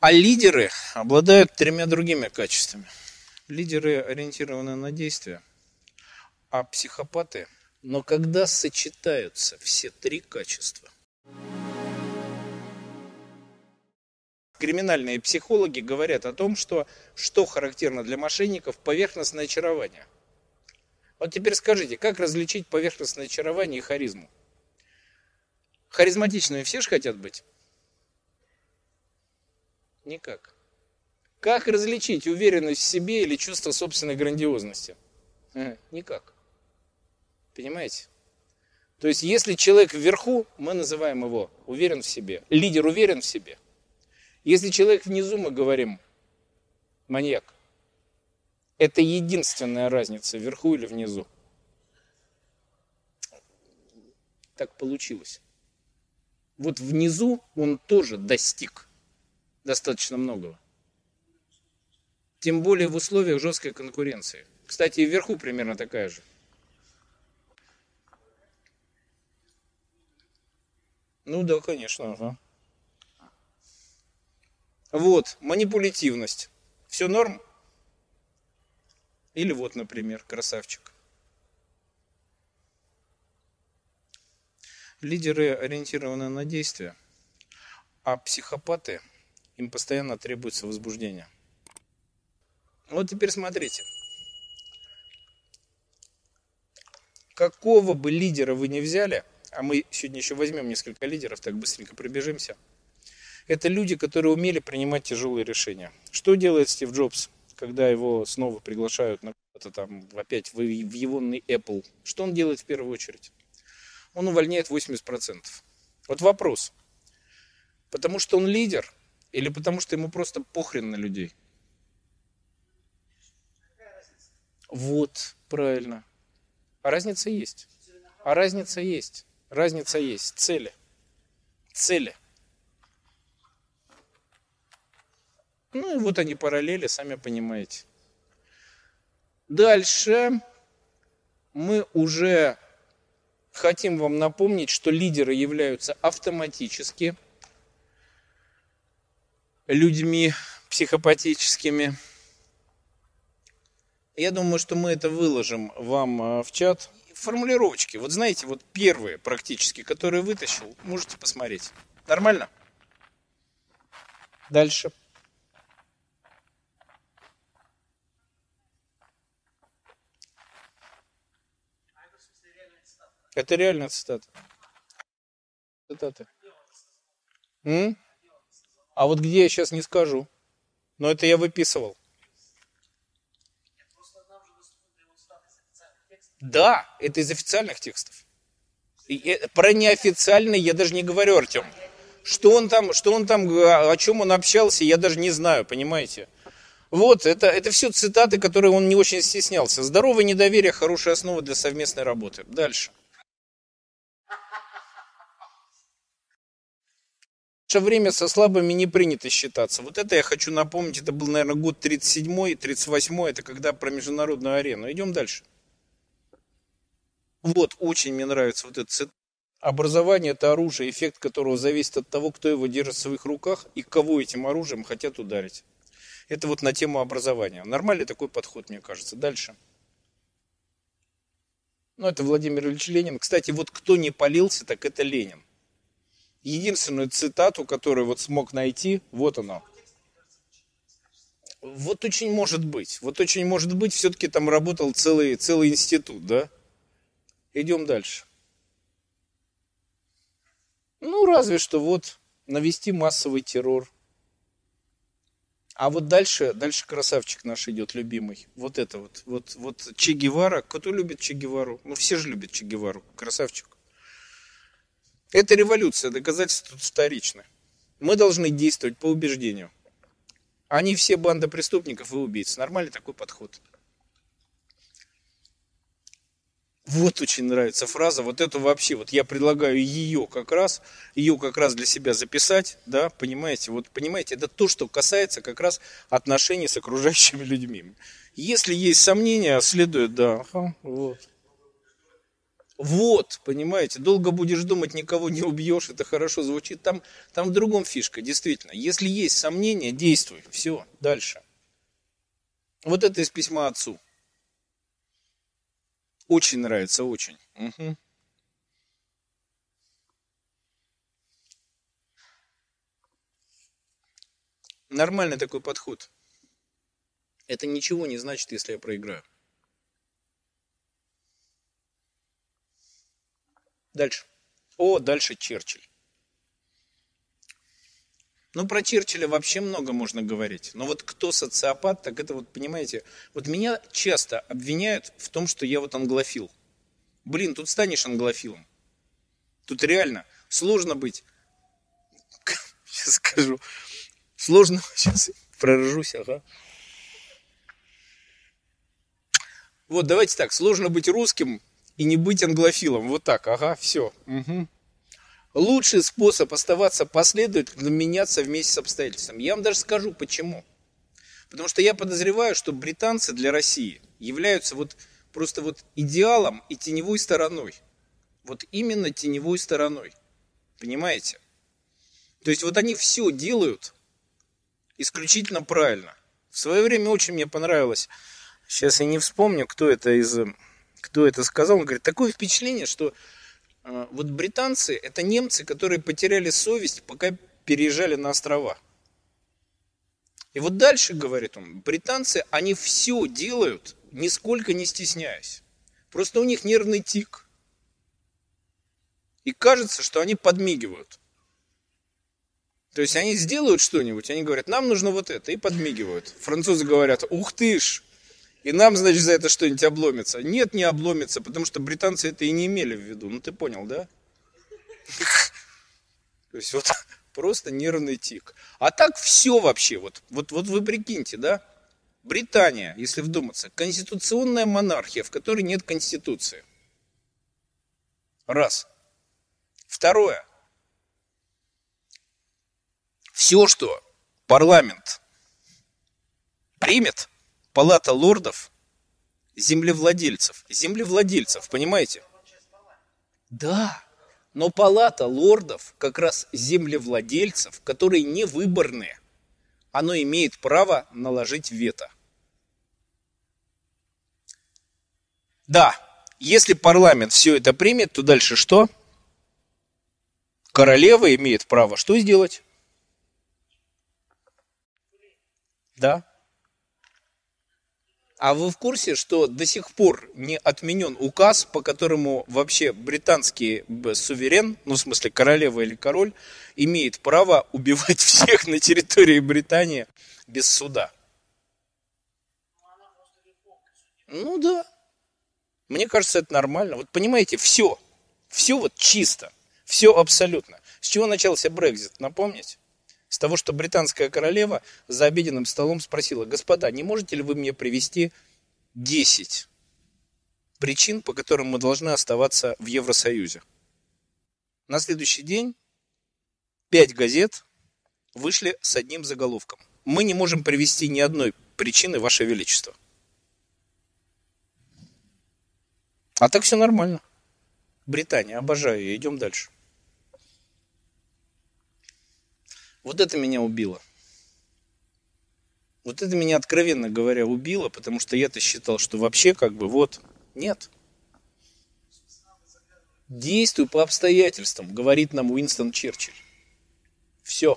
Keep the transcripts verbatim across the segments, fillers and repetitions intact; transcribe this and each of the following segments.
А лидеры обладают тремя другими качествами. Лидеры ориентированы на действия, а психопаты. Но когда сочетаются все три качества, криминальные психологи говорят о том, что, что характерно для мошенников — поверхностное очарование. Вот теперь скажите, как различить поверхностное очарование и харизму? Харизматичными все же хотят быть? Никак. Как различить уверенность в себе или чувство собственной грандиозности? А, никак. Понимаете? То есть, если человек вверху, мы называем его уверен в себе. Лидер уверен в себе. Если человек внизу, мы говорим маньяк. Это единственная разница, вверху или внизу. Так получилось. Вот внизу он тоже достиг достаточно многого. Тем более в условиях жесткой конкуренции. Кстати, и вверху примерно такая же. Ну да, конечно. Ага. Вот, манипулятивность. Все норм? Или вот, например, красавчик. Лидеры ориентированы на действия, а психопаты, им постоянно требуется возбуждение. Вот теперь смотрите. Какого бы лидера вы ни взяли, а мы сегодня еще возьмем несколько лидеров, так быстренько пробежимся, это люди, которые умели принимать тяжелые решения. Что делает Стив Джобс, когда его снова приглашают на это там опять в егонный Apple? Что он делает в первую очередь? Он увольняет восемьдесят процентов. Вот вопрос. Потому что он лидер или потому что ему просто похрен на людей? Вот, правильно. А разница есть. А разница есть. Разница есть. Цели. Цели. Ну и вот они параллели, сами понимаете. Дальше мы уже хотим вам напомнить, что лидеры являются автоматически людьми психопатическими. Я думаю, что мы это выложим вам в чат. Формулировочки. Вот знаете, вот первые практически, которые вытащил, можете посмотреть. Нормально? Дальше. Это реальная цитата. Цитаты. М? А вот где я сейчас не скажу. Но это я выписывал. Да, это из официальных текстов. И про неофициальные я даже не говорю, Артем. Что он там, что он там, о чем он общался, я даже не знаю, понимаете? Вот, это, это все цитаты, которые он не очень стеснялся. Здоровое недоверие – хорошая основа для совместной работы. Дальше. В наше время со слабыми не принято считаться. Вот это я хочу напомнить, это был, наверное, год тридцать седьмой, тридцать восьмой, это когда про международную арену. Идем дальше. Вот, очень мне нравится вот этот цитат. Образование – это оружие, эффект которого зависит от того, кто его держит в своих руках и кого этим оружием хотят ударить. Это вот на тему образования. Нормальный такой подход, мне кажется. Дальше. Ну, это Владимир Ильич Ленин. Кстати, вот кто не палился, так это Ленин. Единственную цитату, которую вот смог найти, вот оно. Вот очень может быть. Вот очень может быть, все-таки там работал целый, целый институт, да? Идем дальше. Ну, разве что вот навести массовый террор. А вот дальше, дальше красавчик наш идет, любимый. Вот это вот, вот, вот Че Гевара. Кто любит Че Гевару? Ну, все же любят Че Гевару. Красавчик. Это революция, доказательства тут вторичны. Мы должны действовать по убеждению. Они все банда преступников и убийц. Нормальный такой подход. Вот очень нравится фраза, вот эту вообще, вот я предлагаю ее как раз, ее как раз для себя записать, да, понимаете, вот понимаете, это то, что касается как раз отношений с окружающими людьми. Если есть сомнения, следует, да, ага, вот. Вот, понимаете, долго будешь думать, никого не убьешь, это хорошо звучит. Там, там в другом фишка, действительно. Если есть сомнения, действуй. Все, дальше. Вот это из письма отцу. Очень нравится, очень. Угу. Нормальный такой подход. Это ничего не значит, если я проиграю. Дальше. О, дальше Черчилль. Ну, про Черчилля вообще много можно говорить. Но вот кто социопат, так это вот, понимаете, вот меня часто обвиняют в том, что я вот англофил. Блин, тут станешь англофилом. Тут реально сложно быть, сейчас скажу, сложно, сейчас проржусь, ага. Вот, давайте так, сложно быть русским и не быть англофилом. Вот так, ага, все. Угу. Лучший способ оставаться последовательным, меняться вместе с обстоятельствами. Я вам даже скажу, почему. Потому что я подозреваю, что британцы для России являются вот просто вот идеалом и теневой стороной. Вот именно теневой стороной. Понимаете? То есть вот они все делают исключительно правильно. В свое время очень мне понравилось. Сейчас я не вспомню, кто это из, кто это сказал. Он говорит, такое впечатление, что э, вот британцы это немцы, которые потеряли совесть, пока переезжали на острова. И вот дальше, говорит он, британцы, они все делают, нисколько не стесняясь. Просто у них нервный тик. И кажется, что они подмигивают. То есть они сделают что-нибудь, они говорят, нам нужно вот это, и подмигивают. Французы говорят, ух ты ж, и нам, значит, за это что-нибудь обломится. Нет, не обломится, потому что британцы это и не имели в виду. Ну, ты понял, да? То есть вот просто нервный тик. А так все вообще, вот, вот, вот вы прикиньте, да? Британия, если вдуматься, конституционная монархия, в которой нет конституции. Раз. Второе. Все, что парламент примет, Палата лордов, землевладельцев. Землевладельцев, понимаете? Да, но Палата лордов как раз землевладельцев, которые не выборные. Оно имеет право наложить вето. Да, если парламент все это примет, то дальше что? Королева имеет право что сделать? Да. А вы в курсе, что до сих пор не отменен указ, по которому вообще британский суверен, ну в смысле королева или король, имеет право убивать всех на территории Британии без суда? Ну да. Мне кажется, это нормально. Вот понимаете, все, все вот чисто, все абсолютно. С чего начался Брексит, напомните? С того, что британская королева за обеденным столом спросила, господа, не можете ли вы мне привести десять причин, по которым мы должны оставаться в Евросоюзе? На следующий день пять газет вышли с одним заголовком. Мы не можем привести ни одной причины, Ваше Величество. А так все нормально. Британия, обожаю ее, идем дальше. Вот это меня убило. Вот это меня, откровенно говоря, убило, потому что я-то считал, что вообще как бы вот, нет. Действуй по обстоятельствам, говорит нам Уинстон Черчилль. Все.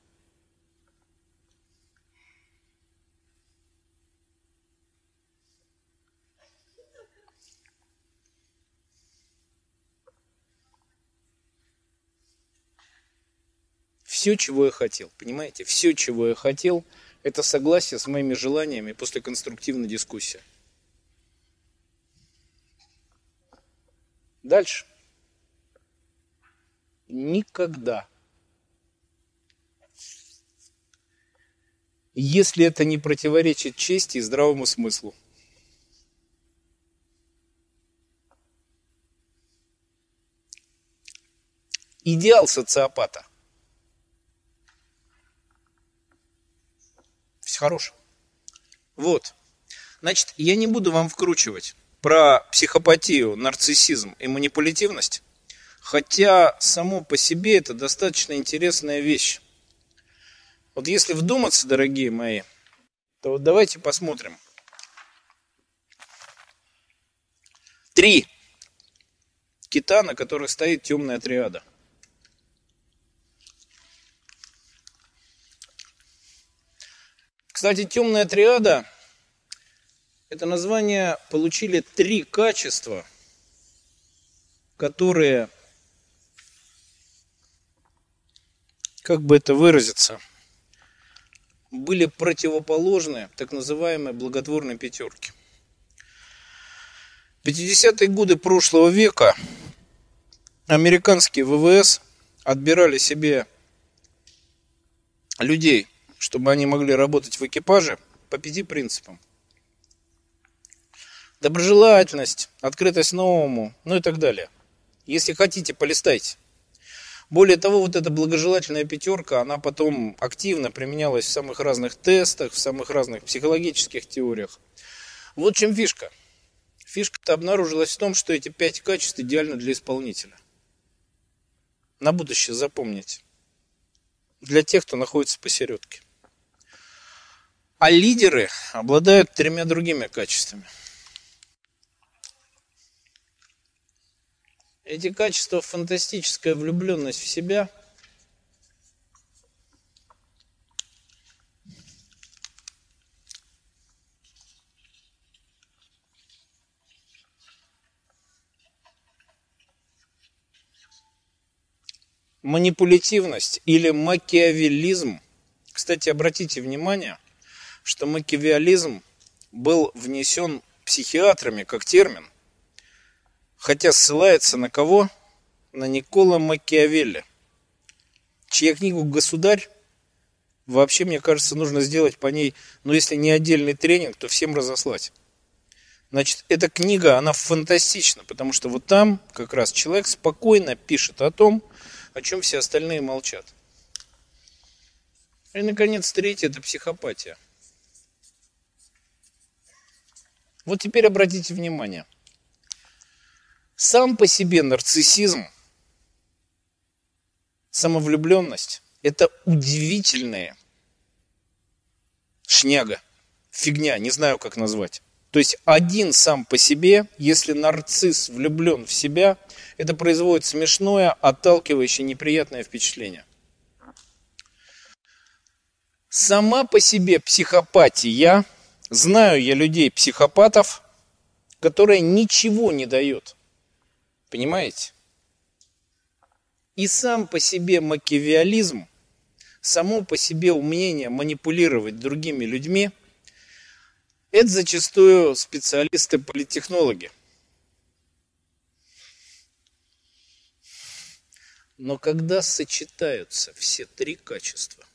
Все, чего я хотел, понимаете? Все, чего я хотел, это согласие с моими желаниями после конструктивной дискуссии. Дальше. Никогда. Если это не противоречит чести и здравому смыслу. Идеал социопата. Все хорошо. Вот. Значит, я не буду вам вкручивать про психопатию, нарциссизм и манипулятивность, хотя само по себе это достаточно интересная вещь. Вот если вдуматься, дорогие мои, то вот давайте посмотрим. Три кита, на которых стоит темная триада. Кстати, темная триада — это название получили три качества, которые, как бы это выразиться, были противоположны так называемой благотворной пятерке. В пятидесятые годы прошлого века американские вэ вэ эс отбирали себе людей, чтобы они могли работать в экипаже по пяти принципам. Доброжелательность, открытость новому, ну и так далее. Если хотите, полистайте. Более того, вот эта благожелательная пятерка, она потом активно применялась в самых разных тестах, в самых разных психологических теориях. Вот в чем фишка. Фишка-то обнаружилась в том, что эти пять качеств идеальны для исполнителя. На будущее запомните. Для тех, кто находится посередке. А лидеры обладают тремя другими качествами. Эти качества — фантастическая влюбленность в себя, манипулятивность или макиавеллизм. Кстати, обратите внимание, что макиавеллизм был внесен психиатрами как термин, хотя ссылается на кого? На Никколо Макиавелли, чья книгу «Государь» вообще, мне кажется, нужно сделать по ней, ну если не отдельный тренинг, то всем разослать. Значит, эта книга, она фантастична, потому что вот там как раз человек спокойно пишет о том, о чем все остальные молчат. И, наконец, третье — это психопатия. Вот теперь обратите внимание. Сам по себе нарциссизм, самовлюбленность — это удивительная шняга, фигня, не знаю, как назвать. То есть один сам по себе, если нарцисс влюблен в себя, это производит смешное, отталкивающее, неприятное впечатление. Сама по себе психопатия, знаю я людей-психопатов, которые ничего не дают. Понимаете? И сам по себе макиавеллизм, само по себе умение манипулировать другими людьми, это зачастую специалисты-политтехнологи. Но когда сочетаются все три качества,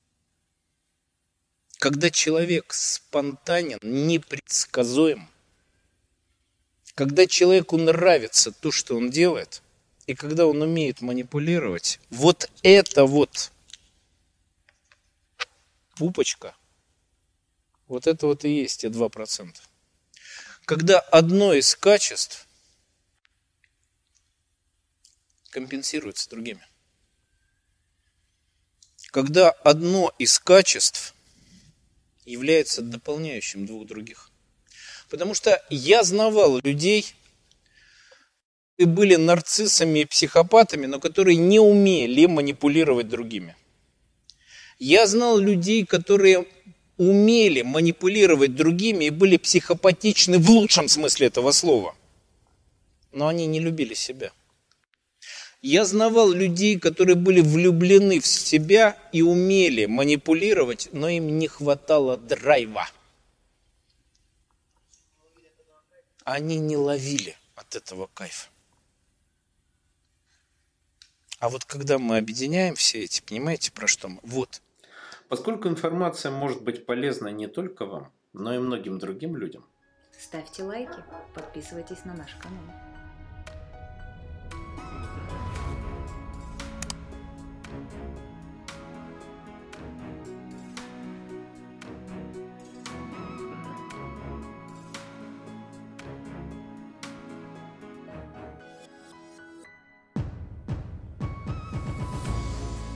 когда человек спонтанен, непредсказуем, когда человеку нравится то, что он делает, и когда он умеет манипулировать, вот это вот пупочка, вот это вот и есть те два процента. Когда одно из качеств компенсируется другими. Когда одно из качеств является дополняющим двух других. Потому что я знавал людей, которые были нарциссами и психопатами, но которые не умели манипулировать другими. Я знал людей, которые умели манипулировать другими и были психопатичны в лучшем смысле этого слова. Но они не любили себя. Я знавал людей, которые были влюблены в себя и умели манипулировать, но им не хватало драйва. Они не ловили от этого кайфа. А вот когда мы объединяем все эти, понимаете, про что мы? Вот. Поскольку информация может быть полезна не только вам, но и многим другим людям. Ставьте лайки, подписывайтесь на наш канал.